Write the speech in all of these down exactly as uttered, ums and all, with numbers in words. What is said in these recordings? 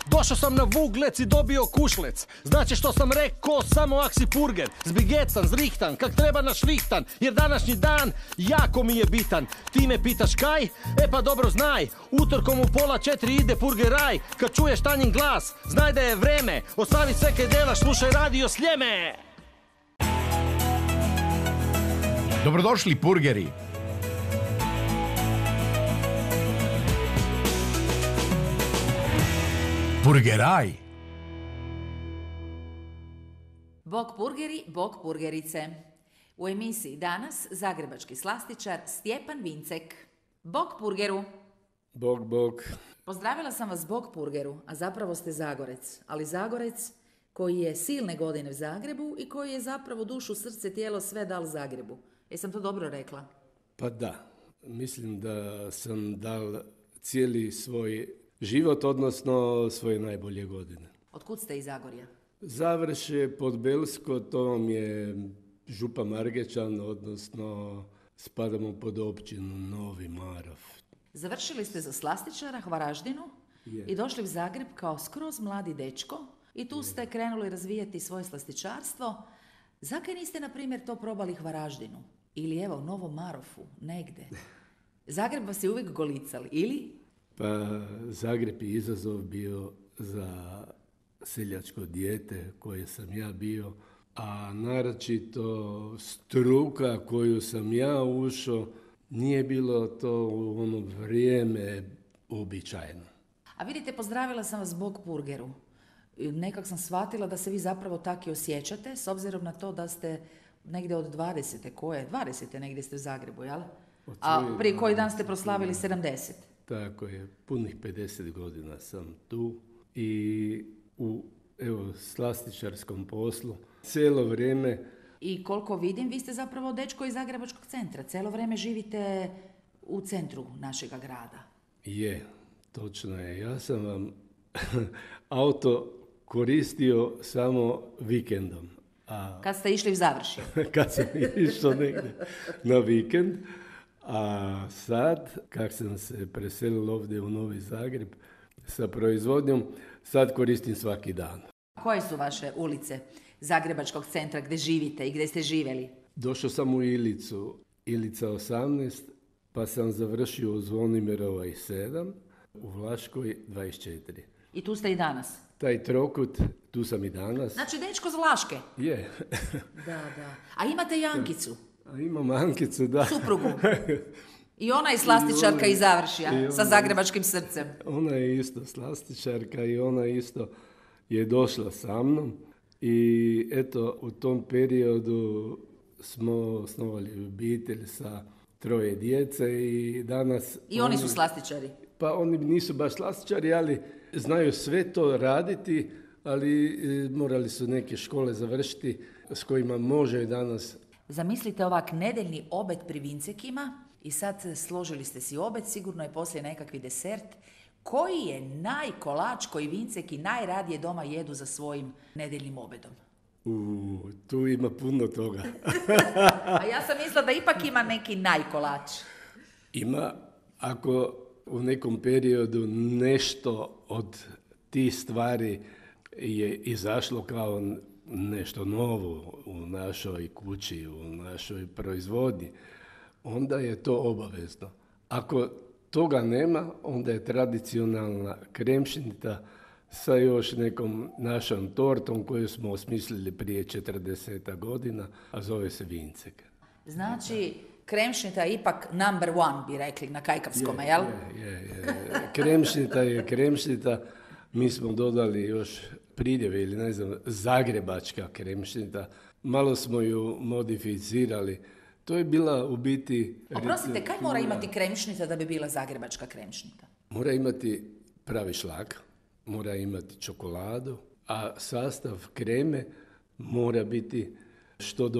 Došao sam na Vuglec i dobio kušlec. Znači što sam rekao, samo aksi purger. Zbigecan, zrihtan, kak treba našrihtan. Jer današnji dan jako mi je bitan. Ti me pitaš kaj? E pa dobro znaj, utorkom u pola četiri ide purgeraj. Kad čuješ Tanjin glas, znaj da je vreme. Ostavi sve kaj delaš, slušaj radio Sljeme. Dobrodošli purgeri. Purgeraj. Bog purgeri, bog purgerice. U emisiji danas zagrebački slastičar Stjepan Vincek. Bog purgeru. Bog, bog. Pozdravila sam vas bog purgeru, a zapravo ste Zagorec. Ali Zagorec koji je silne godine u Zagrebu i koji je zapravo dušu, srce, tijelo sve dal Zagrebu. Jesam to dobro rekla? Pa da, mislim da sam dal cijeli svoj život, odnosno svoje najbolje godine. Otkud ste iz Zagorja? Završe Podbelsko, to vam je Župa Margečan, odnosno spadamo pod općinu Novi Marof. Završili ste za slastičara Hvaraždinu Je. i došli u Zagreb kao skroz mladi dečko i tu ste krenuli razvijati svoje slastičarstvo. Zakaj niste, na primjer, to probali Hvaraždinu? Ili evo, Novom Marofu, negde? Zagreb vas je uvijek golicali, ili? Pa Zagreb je izazov bio za seljačko dijete koje sam ja bio, a naročito struka koju sam ja ušao, nije bilo to u ono vrijeme uobičajeno. A vidite, pozdravila sam vas bog purgeru. Nekak sam shvatila da se vi zapravo tako i osjećate, s obzirom na to da ste negdje od dvadesete, koje? dvadesete negdje ste u Zagrebu, jel? A prije koji dan ste proslavili sedamdeset. Tako je, punih pedeset godina sam tu i u evo, slastičarskom poslu cijelo vrijeme. I koliko vidim, vi ste zapravo dečko iz Zagrebačkog centra. Cijelo vrijeme živite u centru našega grada. Je, točno je. Ja sam vam auto koristio samo vikendom. A Kad ste išli u Završje? kad sam išao negdje na vikend, a sad, kak sam se preselio ovdje u Novi Zagreb sa proizvodnjom, sad koristim svaki dan. Koje su vaše ulice Zagrebačkog centra gdje živite i gdje ste živjeli? Došao sam u Ilicu, Ilica osamnaest, pa sam završio u Zvonimirovoj sedam, u Vlaškoj dvadeset četiri. I tu ste i danas? Taj trokut, tu sam i danas. Znači, dečko z Vlaške? Je. Da, da. A imate Jankicu? A imam Ankicu, da. Suprugu? I ona je slastičarka I ona- iz Završja, i ona- sa zagrebačkim srcem. Ona je isto slastičarka i ona isto je došla sa mnom. I eto, u tom periodu smo osnovali obitelj sa troje djece i danas... I oni su slastičari? Pa oni nisu baš slastičari, ali znaju sve to raditi, ali e, morali su neke škole završiti s kojima može danas. Zamislite ovak nedeljni obed pri Vincekima i sad složili ste si obed, sigurno je poslije nekakvi desert. Koji je najkolač koji Vinceki najradije doma jedu za svojim nedeljnim obedom? U, tu ima puno toga. A ja sam mislila da ipak ima neki najkolač. Ima, ako u nekom periodu nešto od tih stvari je izašlo kao nešto novo u našoj kući, u našoj proizvodnji, onda je to obavezno. Ako toga nema, onda je tradicionalna kremšnita sa još nekom našom tortom koju smo osmislili prije četrdeset godina, a zove se Vincek. Znači, kremšnita je ipak number one, bi rekli na kajkavskome, jel? Je, je, je. Kremšnita je kremšnita. Mi smo dodali još pridjeve ili ne znam, zagrebačka kremšnita. Malo smo ju modificirali. To je bila u biti... Oprostite, kaj mora imati kremšnita da bi bila zagrebačka kremšnita? Mora imati pravi šlag, mora imati čokoladu, a sastav kreme mora biti što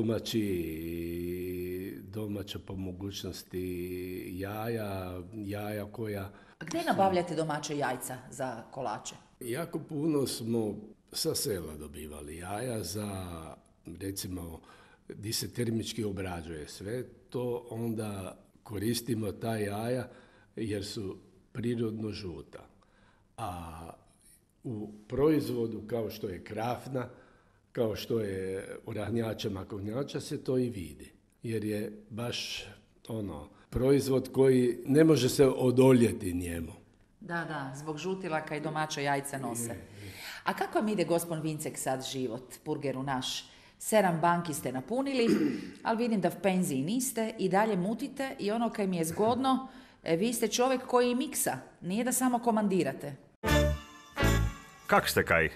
domaći, domaća po mogućnosti jaja, jaja koja... A gdje nabavljate domaće jajca za kolače? Jako puno smo sa sela dobivali jaja za, recimo, gdje se termički obrađuje sve, to onda koristimo ta jaja jer su prirodno žuta. A u proizvodu kao što je krafna, kao što je u rahnjačama makovnjača se to i vidi. Jer je baš ono, proizvod koji ne može se odoljeti njemu. Da, da, zbog žutilaka i domaća jajca nose. A kako vam ide, gospon Vincek, sad život, purgeru naš? Sedam banki ste napunili, ali vidim da v penziji niste i dalje mutite i ono kaj mi je zgodno, e, vi ste čovjek koji miksa, nije da samo komandirate. Kak ste kaj?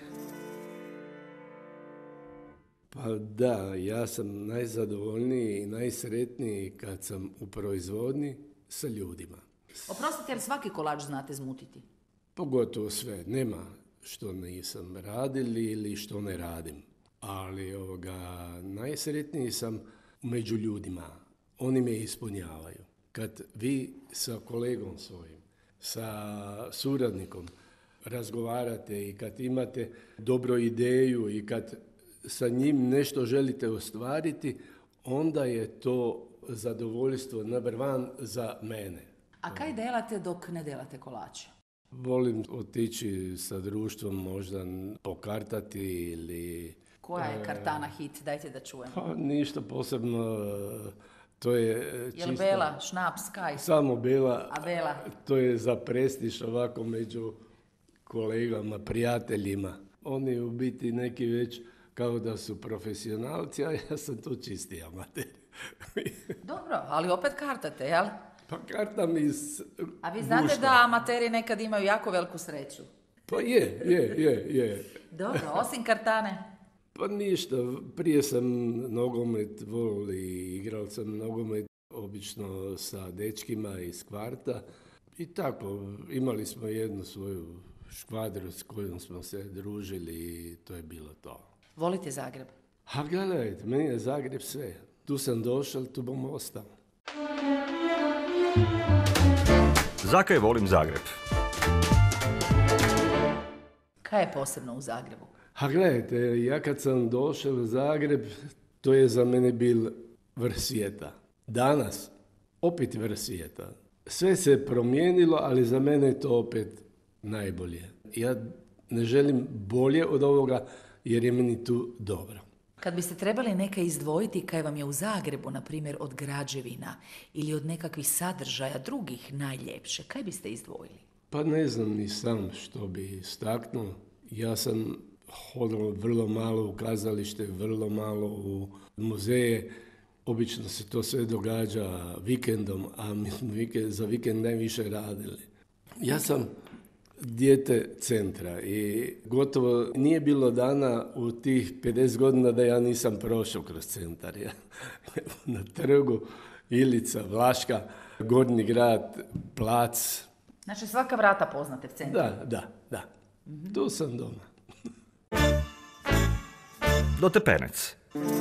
Pa da, ja sam najzadovoljniji i najsretniji kad sam u proizvodnji sa ljudima. Oprostite, ali svaki kolač znate zmutiti? Pogotovo sve. Nema što nisam radili ili što ne radim. Ali ovoga, najsretniji sam među ljudima. Oni me ispunjavaju. Kad vi sa kolegom svojim, sa suradnikom razgovarate i kad imate dobru ideju i kad sa njim nešto želite ostvariti, onda je to zadovoljstvo number one za mene. A kaj delate dok ne delate kolače? Volim otići sa društvom, možda pokartati ili... Koja je kartana hit? Dajte da čujem. Pa ništa posebno, to je čisto... Jel bela, šnaps, kaj? Samo bela, A bela? To je za prestiž ovako među kolegama, prijateljima. Oni u biti neki već kao da su profesionalci, a ja sam tu čisti amater. Dobro, ali opet kartate, jel? Pa kartam iz A vi znate gušta. da amateri nekad imaju jako veliku sreću? Pa je, je, je, je. Dobro, osim kartane? Pa ništa, prije sam nogomet volio i igral sam nogomet obično sa dečkima iz kvarta. I tako, imali smo jednu svoju škvadru s kojom smo se družili i to je bilo to. Volite Zagreb? A gledajte, meni je Zagreb sve. Tu sam došao, tu bom ostao. Zakaj volim Zagreb? Kaj je posebno u Zagrebu? A gledajte, ja kad sam došao u Zagreb, to je za mene bil vrh svijeta. Danas, opet vrh svijeta. Sve se promijenilo, ali za mene je to opet najbolje. Ja ne želim bolje od ovoga, jer je meni tu dobro. Kad biste trebali neka izdvojiti kaj vam je u Zagrebu, na primjer od građevina ili od nekakvih sadržaja drugih najljepše, kaj biste izdvojili? Pa ne znam ni sam što bi istaknuo. Ja sam hodao vrlo malo u kazalište, vrlo malo u muzeje. Obično se to sve događa vikendom, a mi smo za vikend najviše radili. Ja sam dijete centra i gotovo nije bilo dana u tih pedeset godina da ja nisam prošao kroz centar. Ja, na trgu, Ilica, Vlaška, Gornji grad, plac. Znači svaka vrata poznate v centru? Da, da, da. Mm-hmm. Tu sam doma. Dotepenec.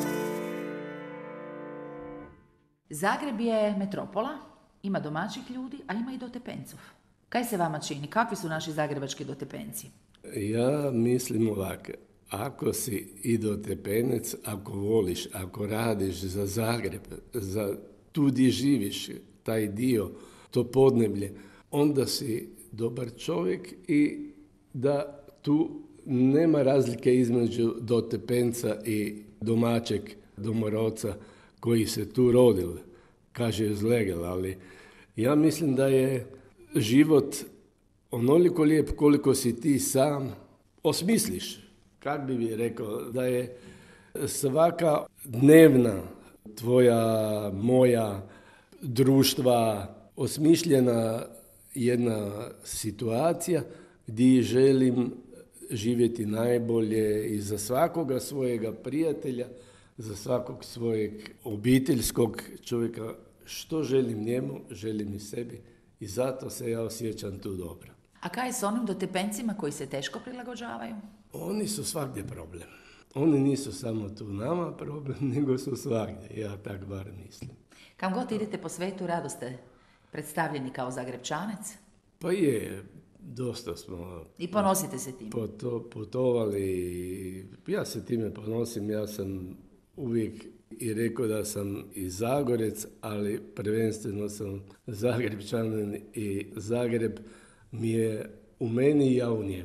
Zagreb je metropola, ima domaćih ljudi, a ima i dotepencov. Kaj se vama čini? Kakvi su naši zagrebački dotepenci? Ja mislim ovako, ako si i dotepenec, ako voliš, ako radiš za Zagreb, za tu gdje živiš, taj dio, to podneblje, onda si dobar čovjek i da tu nema razlike između dotepenca i domaćeg domorodca koji se tu rodil, kaže izlegel, ali ja mislim da je život onoliko lijep koliko si ti sam osmisliš. Kak bi mi rekao, da je svaka dnevna tvoja, moja, društva osmišljena jedna situacija gdje želim živjeti najbolje i za svakoga svojega prijatelja, za svakog svojeg obiteljskog čovjeka. Što želim njemu, želim i sebi i zato se ja osjećam tu dobro. A kaj je s onim dotepencima koji se teško prilagođavaju? Oni su svagdje problem. Oni nisu samo tu nama problem, nego su svagdje. Ja tak bar mislim. Kam god idete po svetu, rado ste predstavljeni kao Zagrebčanec? Pa je, dosta smo... I ponosite se tim? Poto, putovali. Ja se time ponosim. Ja sam uvijek i rekao da sam i Zagorec, ali prvenstveno sam Zagrebčanin i Zagreb mi je u meni i ja u njemu.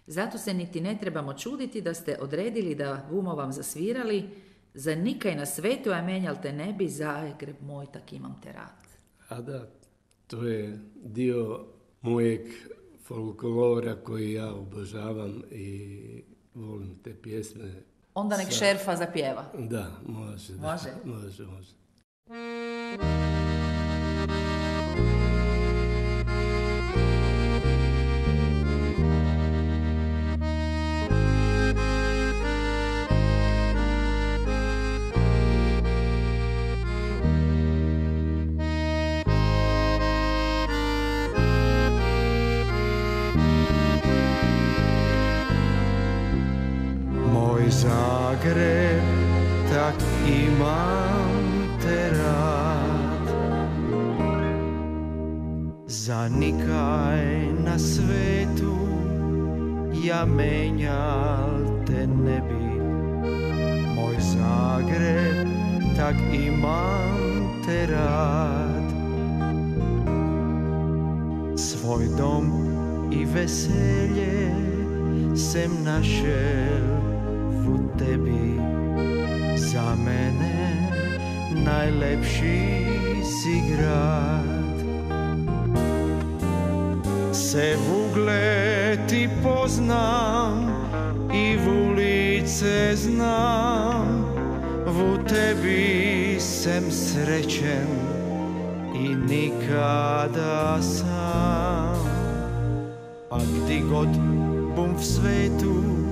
Zato se niti ne trebamo čuditi da ste odredili da bumo vam zasvirali za nikaj na svetu, a menjal te ne bi, Zagreb moj, tak imam te rad. A da, to je dio mojeg folklora koji ja obožavam i volim te pjesme. Onda nek Sa- Šerfa zapjeva. Da, može. Da. Može? Može, može. Moj Zagreb, tak imam te rad. Za nikaj na svetu ja menjal te ne bi. Moj Zagreb, tak imam te rad. Svoj dom i veselje sem našel u tebi. Za mene najlepši si grad. Se v ugled ti poznam i v ulice znam. V tebi sem srećen i nikada sam. A gdje god bum v svetu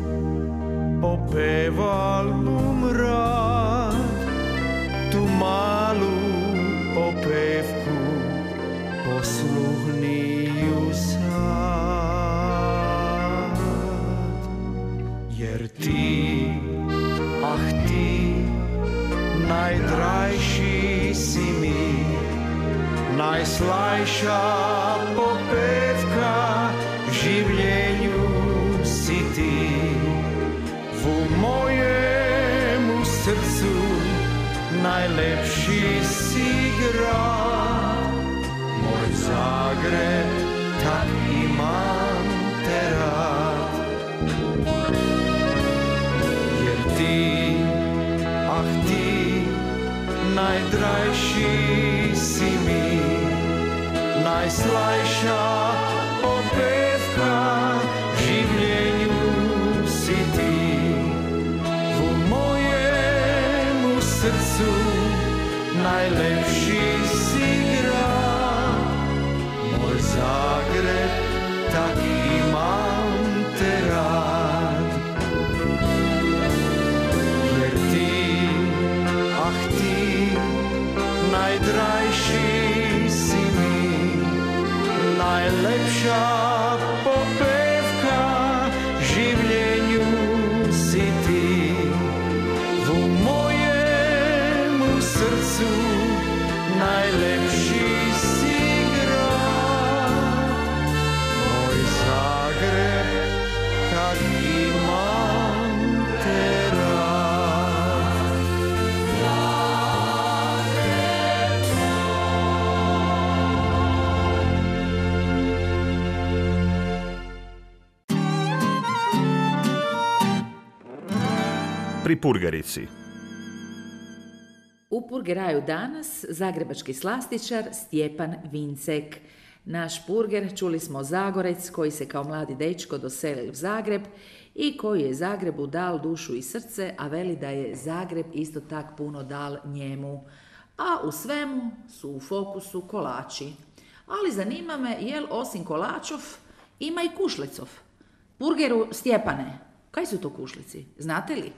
popeval bum rad, tu malu popevku posluhniju sad. Jer ti, ah ti, najdrajši si mi, najslajša popevka življenju si ti. U mojemu srcu najlepši si grad. Moj Zagreb, tak imam te rad. Jer ti, ah ti, najdrajši si mi, najslajša popevka življenju si ti. U mojemu srcu najlepši si grad. Moj Zagreb, tak imam te rad. Jer ti, ah ti, najdrajši si mi, najlepša popevka življenju si ti. U mojemu srcu najlepši si grad. Moj Zagreb, tak imam te rad. Pri Purgerici. U Purgeraju danas zagrebački slastičar Stjepan Vincek. Naš purger, čuli smo, Zagorec koji se kao mladi dečko doselio u Zagreb i koji je Zagrebu dal dušu i srce, a veli da je Zagreb isto tak puno dal njemu. A u svemu su u fokusu kolači. Ali zanima me, jel osim kolačov ima i kušlecov? Purgeru Stjepane, kaj su to kušlici? Znate li?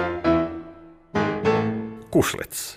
Kušlec.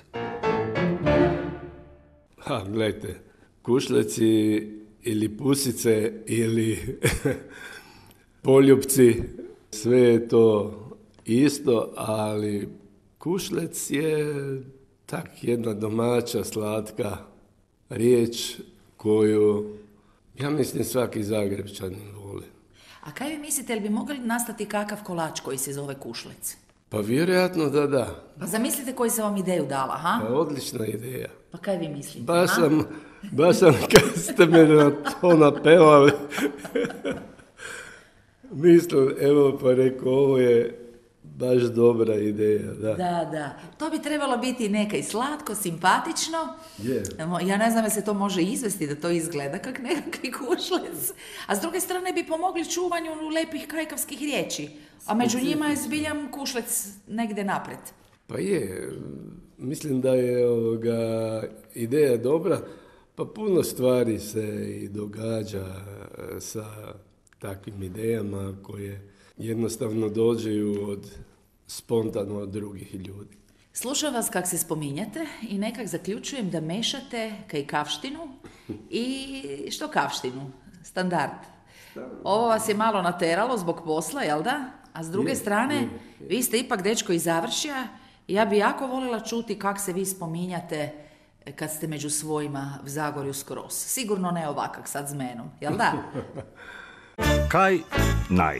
Ha, gledajte, kušleci ili pusice ili poljupci, sve je to isto, ali kušlec je tak jedna domaća, slatka riječ koju, ja mislim, svaki Zagrebčanin voli. A kaj vi mislite, jel bi mogli nastati kakav kolač koji se zove kušlec? Pa vjerojatno da da. Pa zamislite koju sam vam ideju dala, ha? Pa odlična ideja. Pa kaj vi mislite? Baš ha? sam, baš sam kad ste me na to napevali. Mislim, evo pa rekao, ovo je baš dobra ideja, da. Da, da. To bi trebalo biti nekaj slatko, simpatično. Je. Ja ne znam da se to može izvesti, da to izgleda kak nekakvi kušlec. A s druge strane bi pomogli čuvanju lepih kajkavskih riječi. A među njima je zbiljam kušlec negdje napred. Pa je, mislim da je ovoga ideja dobra, pa puno stvari se i događa sa takvim idejama koje jednostavno dođeju od spontano od drugih ljudi. Slušam vas kak se spominjate i nekak zaključujem da mešate kajkavštinu i što kavštinu? Standard. Ovo vas je malo nateralo zbog posla, jel da? A s druge Je, strane, je, je. vi ste ipak dečko iz Završja i ja bi jako voljela čuti kak se vi spominjate kad ste među svojima v Zagorju skroz. Sigurno ne ovakak sad s menom, jel da? Kaj naj.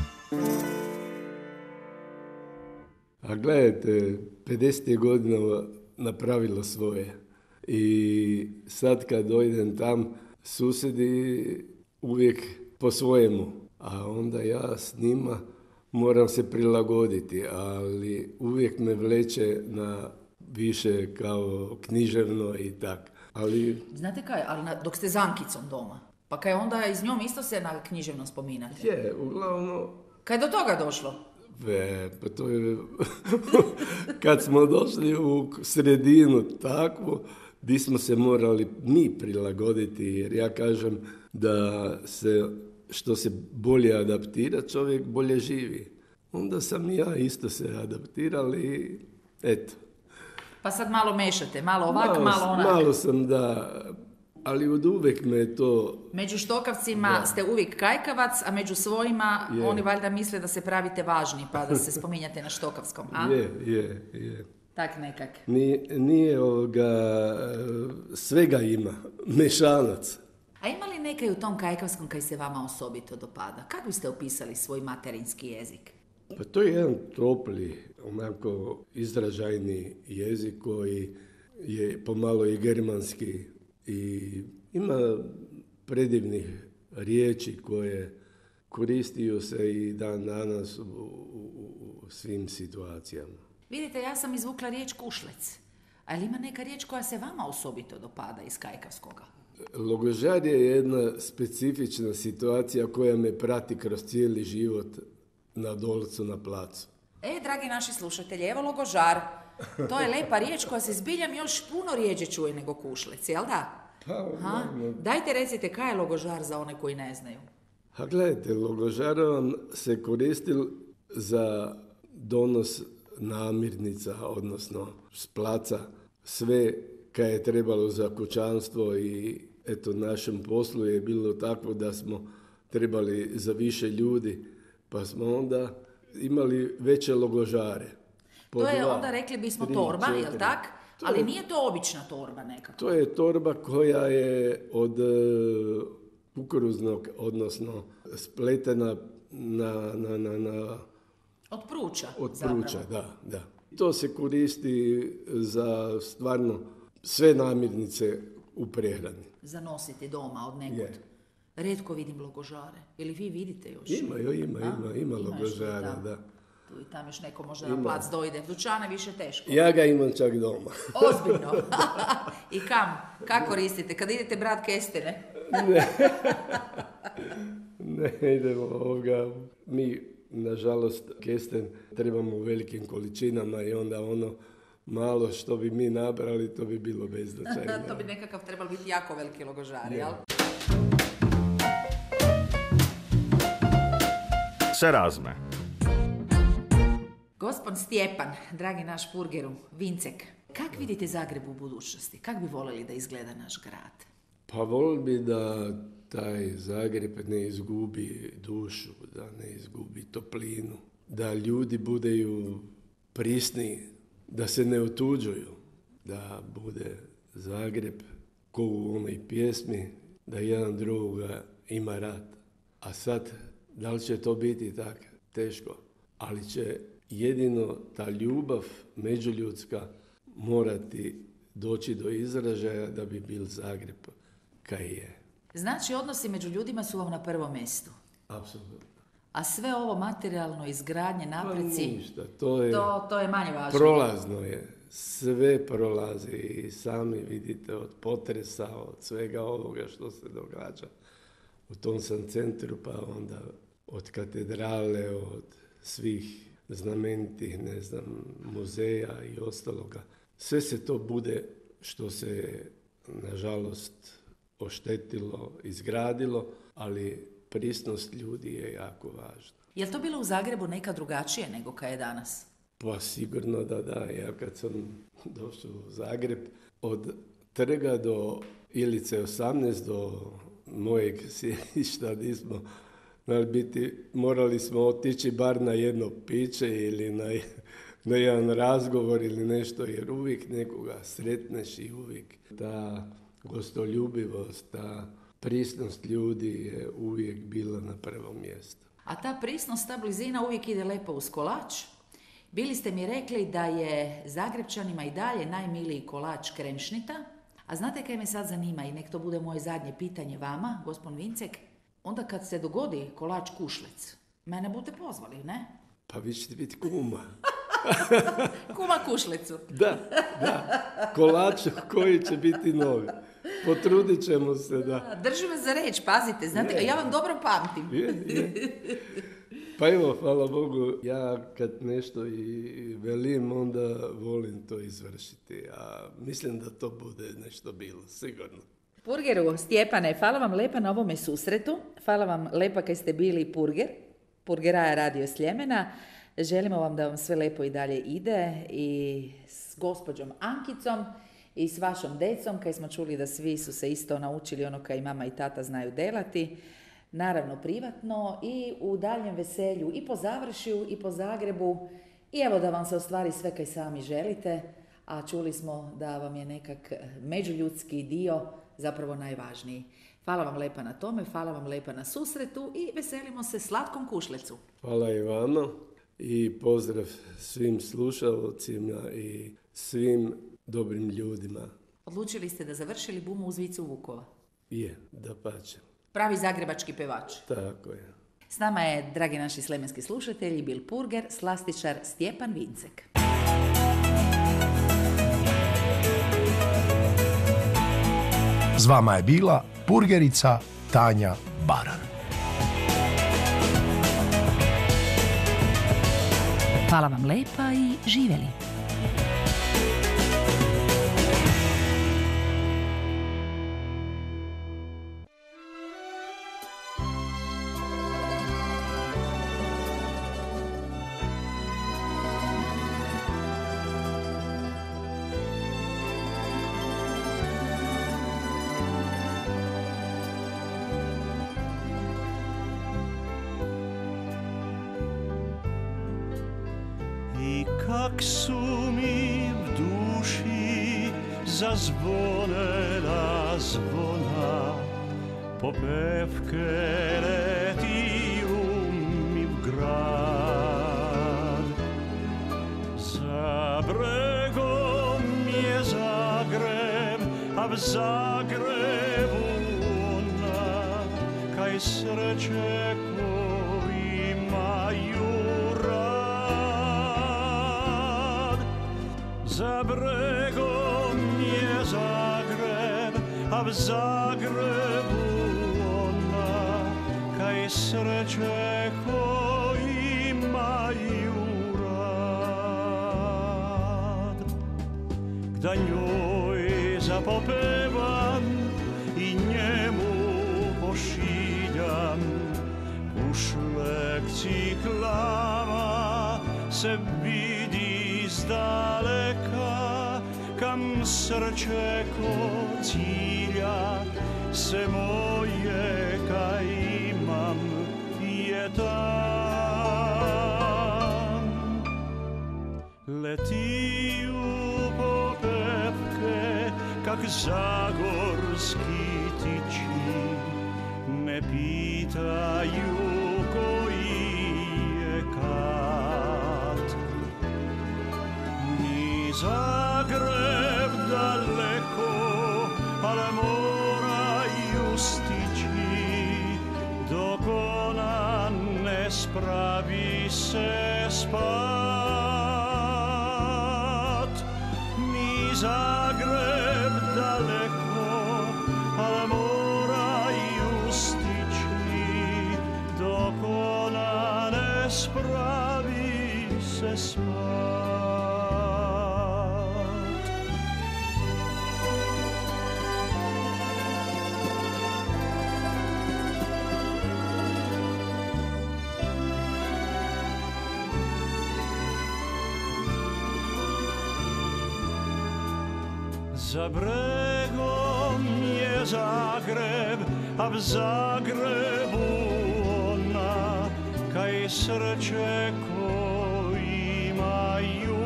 A gledajte, pedeset je godina napravilo svoje i sad kad dojdem tam, susjedi uvijek po svojemu, a onda ja s njima moram se prilagoditi, ali uvijek me vleče na više kao književno i tak. Ali Znate kaj, ali na- dok ste s Ankicom doma, pa kaj onda iz njom isto se na književno spominate? je, uglavnom, Kaj je do toga došlo? e, pa to je, kad smo došli u sredinu takvu, di smo se morali mi prilagoditi, jer ja kažem da se, što se bolje adaptira, čovjek bolje živi. Onda sam i ja isto se adaptirali i eto. Pa sad malo mešate, malo ovak, malo, onak. Malo sam, da, ali od uvijek me je to, Među štokavcima ste uvijek kajkavac, a među svojima Je. oni valjda misle da se pravite važni, pa da se spominjate na štokavskom, a? je, je, je. Tak nekak. Nije, nije ovoga, svega ima, mešanac. A ima li nekaj u tom kajkavskom kaj se vama osobito dopada? Kako biste opisali svoj materinski jezik? Pa to je jedan topli, onako izražajni jezik koji je pomalo i germanski i ima predivnih riječi koje koristiju se i dan danas u, u, u svim situacijama. Vidite, ja sam izvukla riječ kušlec. Ali ima neka riječ koja se vama osobito dopada iz kajkavskoga? Logožar je jedna specifična situacija koja me prati kroz cijeli život na Dolcu, na placu. E, dragi naši slušatelji, evo logožar. To je lepa riječ koja se zbiljam još puno rijeđe čuje nego kušlec, jel da? Pa, Ha? Dajte recite, kaj je logožar za one koji ne znaju? A gledajte, logožar vam se koristil za donos namirnica, odnosno s placa, sve kaj je trebalo za kućanstvo i eto, našem poslu je bilo tako da smo trebali za više ljudi, pa smo onda imali veće logožare. Po To je dva, onda, rekli bismo, tri, torba, jel četiri. tak? To Ali je- nije to obična torba nekako. To je torba koja je od e, kukuruznog, odnosno spletena na, na, na, na Od pruča, od zapravo. pruča, da, da. To se koristi za stvarno sve namirnice u prehrani. Zanositi doma od nekud. Je. Redko vidim logožare. Ili vi vidite još? Ima, jo, ima, A? ima, ima još logožara, tamo. da. Tu i tam još neko možda na plac dojde. Dućane više teško. Ja ga imam čak doma. Ozbiljno. I kam? Kako koristite? Kad idete brat kestene? Ne idemo ovoga. Mi, nažalost, kesten trebamo u velikim količinama i onda ono malo što bi mi nabrali, to bi bilo beznačajno. To bi nekakav trebalo biti jako veliki logožar, jel? Se razme. Gospon Stjepan, dragi naš purgeru, Vincek, kak vidite Zagreb u budućnosti? Kak bi voljeli da izgleda naš grad? Pa volio bi da taj Zagreb ne izgubi dušu, da ne izgubi toplinu, da ljudi budeju prisni, da se ne otuđuju, da bude Zagreb ko u onoj pjesmi, da jedan drugoga ima rat. A sad, da li će to biti tako? Teško. Ali će jedino ta ljubav međuljudska morati doći do izražaja da bi bil Zagreb kaj je. Znači, odnosi među ljudima su vam na prvom mjestu. Apsolutno. A sve ovo materijalno, izgradnje, napreci, Ništa, to je, to, to je manje važno. prolazno je. Sve prolazi i sami vidite od potresa, od svega ovoga što se događa. U tom sam centru, pa onda od katedrale, od svih znamenitih, ne znam, muzeja i ostaloga. Sve se to bude što se, nažalost, oštetilo, izgradilo, ali prisnost ljudi je jako važna. Je li to bilo u Zagrebu neka drugačije nego kad je danas? Pa sigurno da da. Ja kad sam došao u Zagreb, od trga do Ilice osamnaest do mojeg sjedišta nismo znali biti, morali smo otići bar na jedno piće ili na, na jedan razgovor ili nešto, jer uvijek nekoga sretneš i uvijek ta gostoljubivost, ta prisnost ljudi je uvijek bila na prvom mjestu. A ta prisnost, ta blizina uvijek ide lepo uz kolač. Bili ste mi rekli da je Zagrepčanima i dalje najmiliji kolač kremšnita. A znate kaj me sad zanima i nek to bude moje zadnje pitanje vama, gospodin Vincek? Onda kad se dogodi kolač Kušlec, mene budete pozvali, ne? Pa vi ćete biti kuma. Kuma Kušlecu. Da, da. Kolač koji će biti novi. Potrudit ćemo se da... Držim vas za reč, pazite, znate, Je. ja vam dobro pamtim. Je, je. Pa evo, hvala Bogu, ja kad nešto i velim, onda volim to izvršiti. A mislim da to bude nešto bilo, sigurno. Purgeru, Stjepane, hvala vam lepa na ovome susretu. Hvala vam lepa kad ste bili Purger, Purgeraja Radio Sljemena. Želimo vam da vam sve lepo i dalje ide i s gospođom Ankicom i s vašom decom, kaj smo čuli da svi su se isto naučili ono kaj mama i tata znaju delati. Naravno privatno i u daljem veselju i po Završju i po Zagrebu i evo da vam se ostvari sve kaj sami želite, a čuli smo da vam je nekak međuljudski dio zapravo najvažniji. Hvala vam lepa na tome, hvala vam lepa na susretu i veselimo se slatkom Kušlecu. Hvala i vama i pozdrav svim slušalcima i svim dobrim ljudima. Odlučili ste da završili bumu uz vicu Vukova. Je, dapače. Pravi zagrebački pevač. Tako je. S nama je, dragi naši slemenski slušatelji, bil Purger, slastičar Stjepan Vincek. S vama je bila purgerica Tanja Baran. Hvala vam lepa i živjeli. Kak su mi v duši zazvonela zvona, popevke letiju mi v grad. Za bregom je Zagreb, a v Zagrebu ona, kaj sreće ko imaju. Za bregom je Zagreb, a v Zagrebu ona, kaj sreće ko imaju rad. Da njoj zapopevam i njemu pošiljam, pušlek ciklama se vidi izdaleka, kam srce ko cilja, se moje kaj imam je tam. Letiju popevke, kak zagorski tiči, ne pitaju koji je kat. Zagreb daleko, ale moraju stići, dok ona ne ne spravi se spat. Ni Zagreb daleko, al moraju stići, dok ona ne spravi se spat. Za bregom je Zagreb, a v Zagrebu ona, kaj srce ko imaju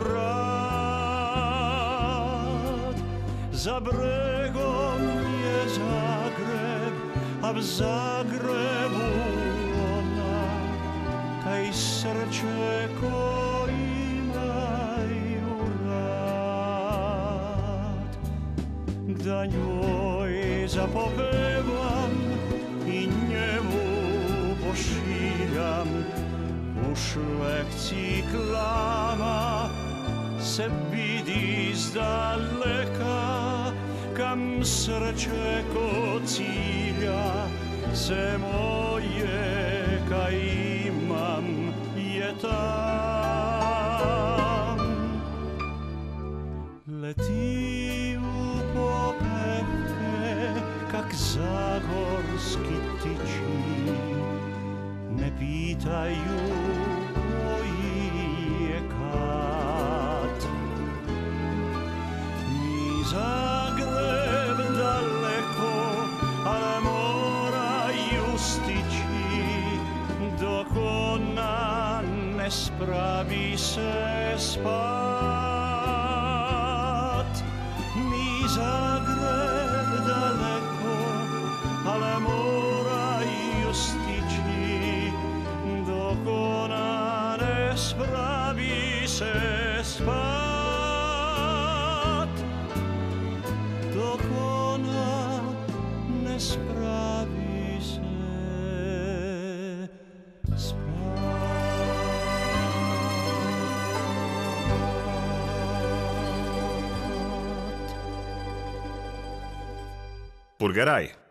rad. Za bregom je Zagreb, a v Zagrebu ona, kaj srce ko da njoj zapovevam i njemu pošiljam u šlekci klama se vidi izdaleka kam srce ko cilja se moje kaj imam je tam. Leti kak zagorski tiči, ne pitaju koji je kat. Ni Zagreb daleko, ale moraju stići, dok ona ne spravi se spat. Ni Zagreb daleko, ale moraju stići, dok ona ne spravi se spat. Dok ona ne spravi se spat. Purgeraj.